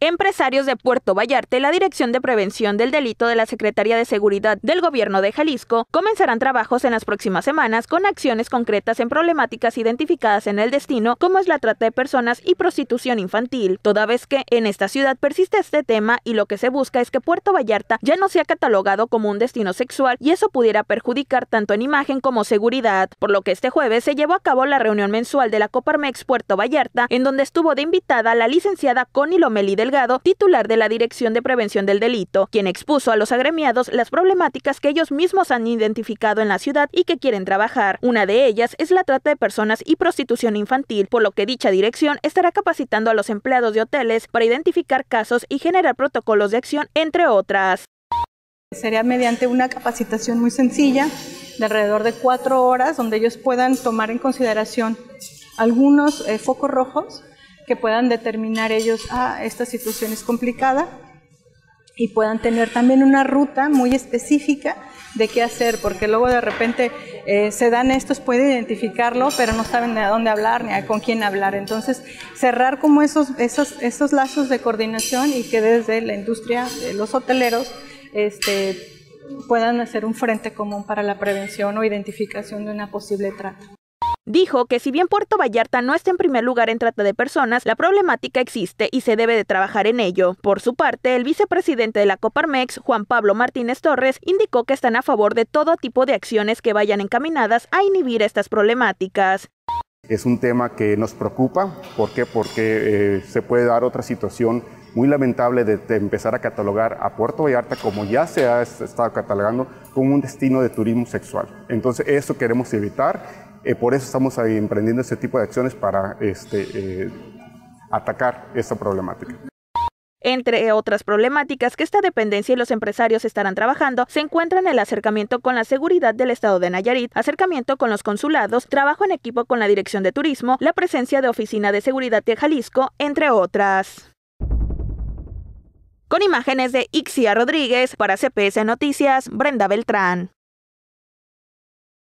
Empresarios de Puerto Vallarta y la Dirección de Prevención del Delito de la Secretaría de Seguridad del Gobierno de Jalisco comenzarán trabajos en las próximas semanas con acciones concretas en problemáticas identificadas en el destino, como es la trata de personas y prostitución infantil, toda vez que en esta ciudad persiste este tema y lo que se busca es que Puerto Vallarta ya no sea catalogado como un destino sexual y eso pudiera perjudicar tanto en imagen como seguridad, por lo que este jueves se llevó a cabo la reunión mensual de la Coparmex Puerto Vallarta, en donde estuvo de invitada la licenciada Connie Lomelí Delgado, titular de la Dirección de Prevención del Delito, quien expuso a los agremiados las problemáticas que ellos mismos han identificado en la ciudad y que quieren trabajar. Una de ellas es la trata de personas y prostitución infantil, por lo que dicha dirección estará capacitando a los empleados de hoteles para identificar casos y generar protocolos de acción, entre otras. Sería mediante una capacitación muy sencilla, de alrededor de 4 horas, donde ellos puedan tomar en consideración algunos focos rojos que puedan determinar ellos, esta situación es complicada, y puedan tener también una ruta muy específica de qué hacer, porque luego de repente se dan estos, pueden identificarlo, pero no saben a dónde hablar ni a con quién hablar. Entonces, cerrar como esos lazos de coordinación y que desde la industria, los hoteleros, puedan hacer un frente común para la prevención o identificación de una posible trata. Dijo que si bien Puerto Vallarta no está en primer lugar en trata de personas, la problemática existe y se debe de trabajar en ello. Por su parte, el vicepresidente de la Coparmex, Juan Pablo Martínez Torres, indicó que están a favor de todo tipo de acciones que vayan encaminadas a inhibir estas problemáticas. Es un tema que nos preocupa. ¿Por qué? Porque se puede dar otra situación muy lamentable de empezar a catalogar a Puerto Vallarta, como ya se ha estado catalogando, como un destino de turismo sexual. Entonces, eso queremos evitar. Por eso estamos ahí emprendiendo este tipo de acciones para atacar esta problemática. Entre otras problemáticas que esta dependencia y los empresarios estarán trabajando, se encuentran el acercamiento con la seguridad del estado de Nayarit, acercamiento con los consulados, trabajo en equipo con la Dirección de Turismo, la presencia de Oficina de Seguridad de Jalisco, entre otras. Con imágenes de Ixia Rodríguez, para CPS Noticias, Brenda Beltrán.